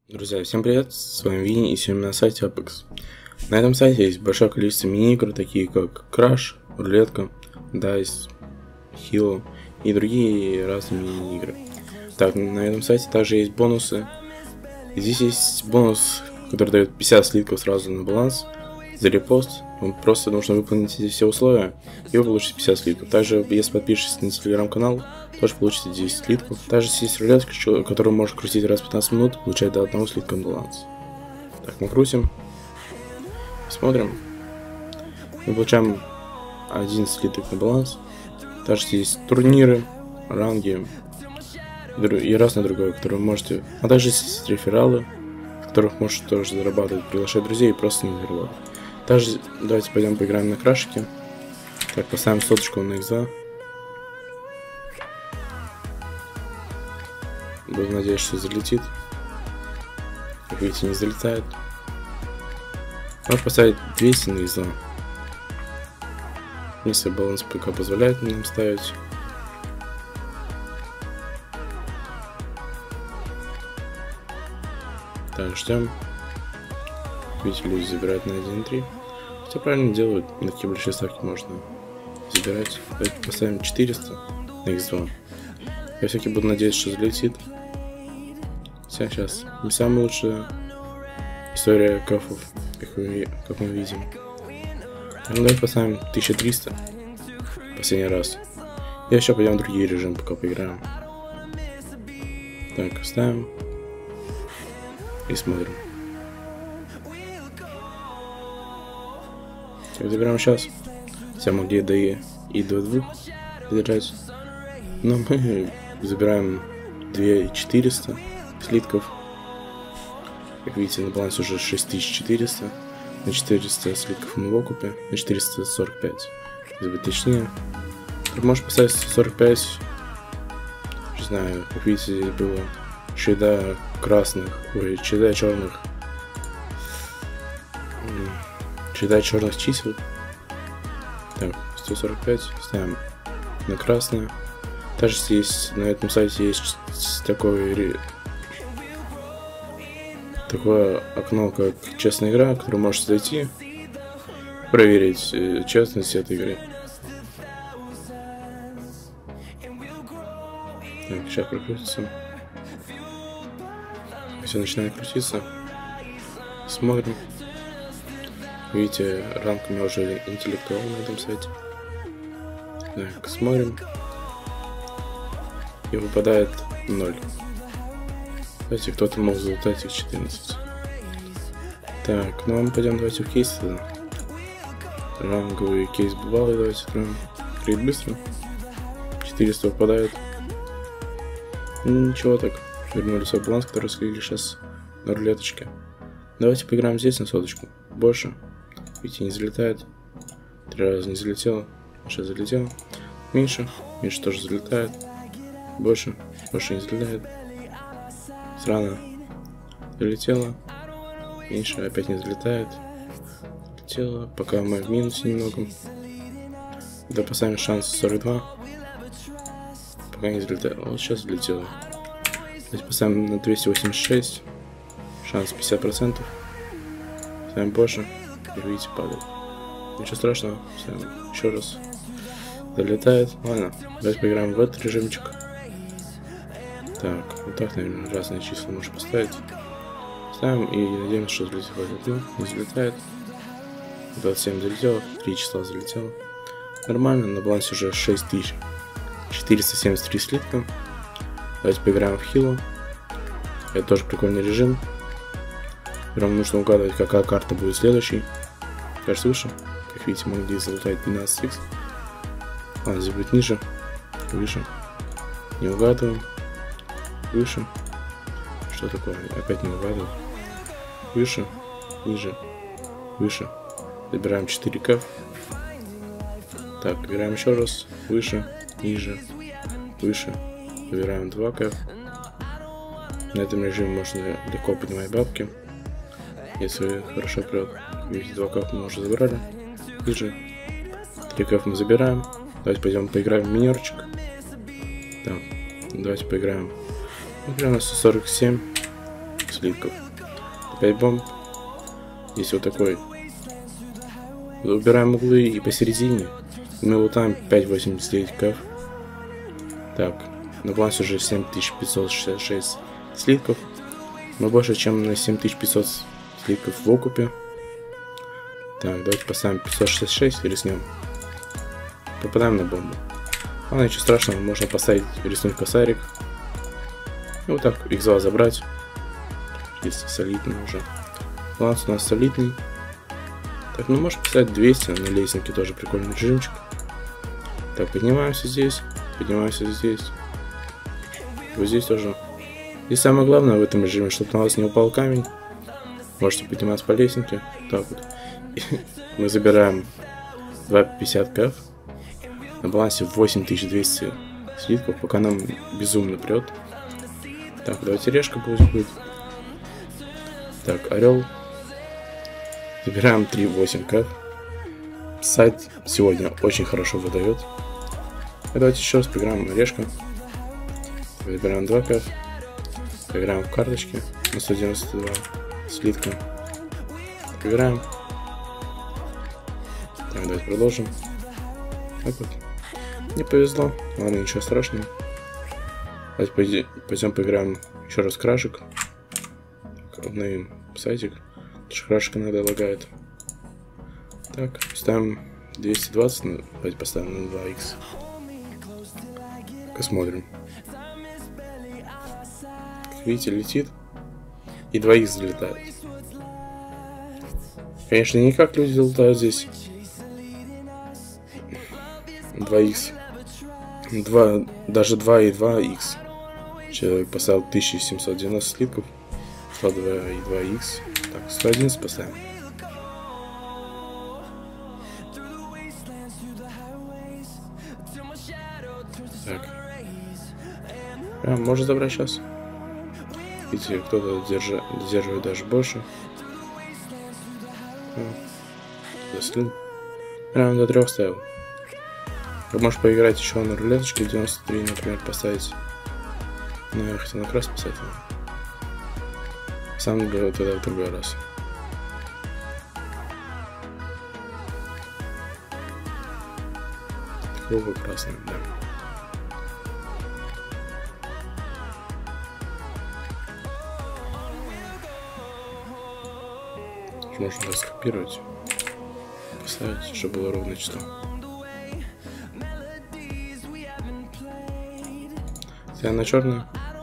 Друзья, всем привет, с вами Винни и сегодня на сайте Apex. На этом сайте есть большое количество мини-игр, такие как Crash, Рулетка, Dice, Hilo и другие разные мини-игры. Так, на этом сайте также есть бонусы. И здесь есть бонус, который дает 50 слитков сразу на баланс за репост. Вам просто нужно выполнить эти все условия, и вы получите 50 слитков. Также, если подпишетесь на телеграм-канал, тоже получите 10 слитков. Также есть рулетка, которую можно крутить раз в 15 минут, получать до 1 слитка на баланс. Так, мы крутим. Смотрим. Мы получаем 1 слиток на баланс. Также есть турниры, ранги и разное другое, которые вы можете... А также есть рефералы, в которых можете тоже зарабатывать, приглашать друзей и просто не зарабатывать. Также давайте пойдем поиграем на крашике. Так, поставим соточку на X2. Буду надеяться, что залетит. Как видите, не залетает. Можно поставить 200 на X2. Если баланс ПК позволяет нам ставить. Так, ждем. Видите, люди забирают на 1.3. Все правильно делают, на такие большие ставки можно забирать. Давайте поставим 400 на X2. Я все-таки буду надеяться, что залетит. Сейчас не самая лучшая история кафов, как мы видим. Ну, давайте поставим 1300 последний раз. И еще пойдем в другие режимы, пока поиграем. Так, ставим и смотрим. Так, забираем сейчас. Все могли и до 2 держать. Но мы забираем 2400 слитков. Как видите, на балансе уже 6400. На 400 слитков мы в окупе. На 445. Если быть точнее. Так, можно поставить 145. Не знаю, как видите, здесь было череда красных, череда черных. Череда черных чисел. Так, 145 ставим на красное. Также есть на этом сайте есть такое окно, как честная игра, в которое можете зайти, проверить честность этой игры. Так, сейчас прокрутится. Все начинает крутиться. Смотрим. Видите, ранг у меня уже интеллектуал на этом сайте. Так, смотрим. И выпадает 0. Кстати, кто-то мог залутать их 14. Так, ну а мы пойдем давайте в кейс тогда. Ранговый кейс бывалый, давайте откроем. Открыть быстро. 400 выпадает. Ничего так. Вернули свой баланс, который скрыли сейчас на рулеточке. Давайте поиграем здесь на соточку. Больше. Видите, не залетает. 3 раза не залетело. Сейчас залетело. Меньше. Меньше тоже залетает. Больше. Больше не залетает. Срано. Залетело. Меньше. Опять не залетает. Залетело. Пока мы в минусе немного. Да, поставим шанс 42. Пока не залетает. Вот сейчас залетело. Давайте поставим на 286. Шанс 50%. Ставим больше. И видите, падает. Ничего страшного. Ставим еще раз. Залетает. Ладно. Давайте поиграем в этот режимчик. Так, вот так, наверное, разные числа можно поставить. Ставим и надеемся, что залетит. Ну, не залетает. 27 залетело. 3 числа залетело. Нормально. На балансе уже 6473 слитка. Давайте поиграем в Hilo. Это тоже прикольный режим. Прям нужно угадывать, какая карта будет следующей. Кажется, выше. Как видите, могли залутать 12х. Ладно, здесь будет ниже. Выше. Не угадываем. Выше. Что такое? Опять не угадываем. Выше. Ниже. Выше. Забираем 4К. Так, играем еще раз. Выше. Ниже. Выше. Выбираем 2К. На этом режиме можно легко поднимать бабки. Если хорошо прет. Видите, 2К мы уже забрали. Ниже. 3К мы забираем. Давайте пойдем поиграем в минерчик. Так, давайте поиграем. Играем на 147. слитков. 5 бомб. Здесь вот такой. Убираем углы и посередине. Мы лутаем 5,89 кэф. Так, на балансе уже 7566 слитков. Мы больше, чем на 7500 слитков в окупе. Так, давайте поставим 566 и рискнем. Попадаем на бомбу. Ладно, ничего страшного, можно поставить, рискнуть косарик. И вот так, x2 забрать. Если солидный уже. Баланс у нас солидный. Так, ну можешь поставить 200 на лестнике, тоже прикольный режимчик. Так, поднимаемся здесь, здесь. Вот здесь тоже. И самое главное в этом режиме, чтобы на вас не упал камень. Можете подниматься по лестнике. Так вот. Мы забираем 250 кэф. На балансе 8200 слитков, пока нам безумно прет. Так, давайте решка будет. Так, орел. Забираем 3,8 кэф. Сайт сегодня очень хорошо выдает. Давайте еще раз поиграем решка. Выбираем 2 кэф. Поиграем в карточки на 192 слитка. Поиграем. Так, давайте продолжим. Так вот. Не повезло. Ладно, ничего страшного. Давайте пойдем поиграем еще раз крашек. Обновим сайтик. Крашек иногда лагает. Так, ставим 220. Давайте поставим на 2х. Посмотрим. Как видите, летит. И 2х залетает. Конечно, не как люди залетают здесь. 2х. 2, даже 2 и 2х. Человек поставил 1790 слитков. 102 и 2х. Так, 111 поставим. Так. Прям можно забрать сейчас. Видите, кто-то додерживает даже больше. Заслил. Прям до 3 ставил. Вы можете поиграть еще на рулеточке 93, например, поставить. Ну, я хотел на крас поставить. Сам бы тогда в другой раз. Такого красного, да. Можно скопировать, поставить, чтобы было ровное число. Ставим на черную.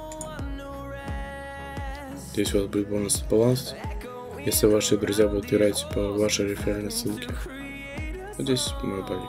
Здесь у вас будет бонусный баланс, если ваши друзья будут играть по вашей реферальной ссылке. Вот здесь мой балик.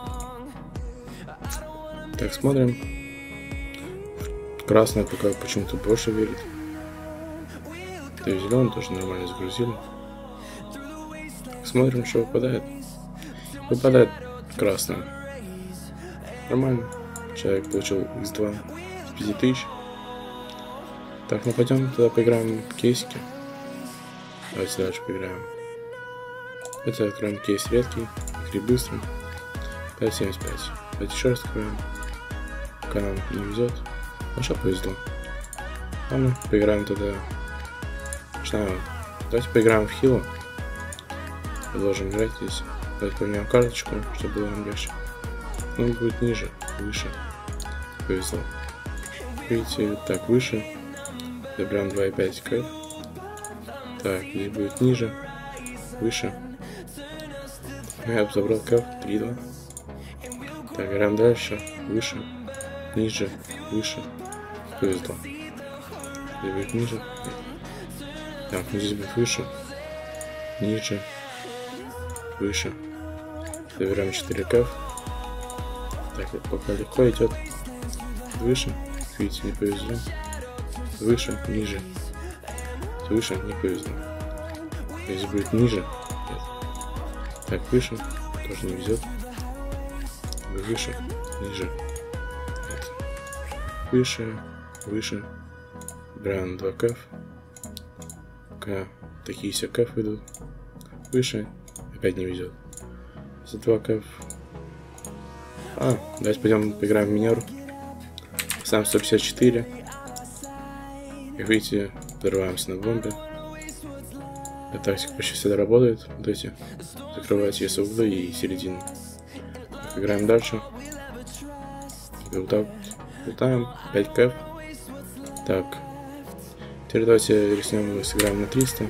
Так, смотрим. Красная пока почему-то больше верит. Да и зеленый тоже нормально загрузили. Смотрим, что выпадает. Выпадает красная. Нормально. Человек получил x2 с 5000. Так, ну пойдем тогда поиграем в кейсики. Давайте дальше поиграем. Давайте откроем кейс редкий, игры быстрый. 5.75. Давайте еще раз откроем. Пока нам не везет. Ну что повезло. Ладно, поиграем тогда. Начинаем. Давайте поиграем в хилу. Продолжим играть здесь. Давайте поменяем карточку, чтобы было нам легче. Ну, будет ниже, выше. Повезло. Видите, так, выше. Забираем 2,5 кэф. Так, здесь будет ниже, выше. Я бы забрал кэф, 3,2. Так, играем дальше, выше, ниже, выше. Повезло. Здесь будет ниже. Так, ну здесь будет выше, ниже, выше. Забираем 4 кэф. Так, пока легко идет. Выше, видите, не повезло. Выше, ниже. Выше, не повезло. Здесь будет ниже. Нет. Так, выше, тоже не везет. Выше, ниже. Нет. Выше, выше. Бран 2 кэф. Пока такие все кэф идут. Выше, опять не везет. За 2 кэф. Давайте пойдем поиграем в минер. Сам 154. Как видите, прорываемся на бомбе. Эта тактика почти всегда работает. Вот эти. Закрывать если углы и середину. Так, играем дальше. И вот так лутаем. 5 кэп. Так. Теперь давайте рискнем и сыграем на 300.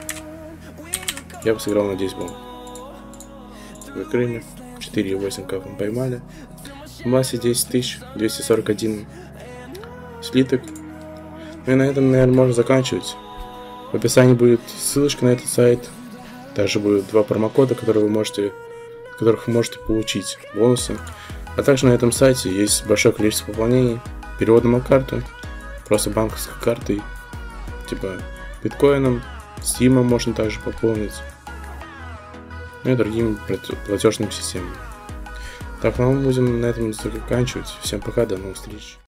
Я бы сыграл на 10 бомб. Выкрыли. 4,8 кэп мы поймали. В массе 10 тысяч. 241 слиток. Ну и на этом, наверное, можно заканчивать. В описании будет ссылочка на этот сайт. Также будут 2 промокода, которых вы можете получить бонусы. А также на этом сайте есть большое количество пополнений переводом на карту, просто банковской картой, типа биткоином, стимом можно также пополнить, ну и другими платежными системами. Так, ну мы будем на этом заканчивать. Всем пока, до новых встреч.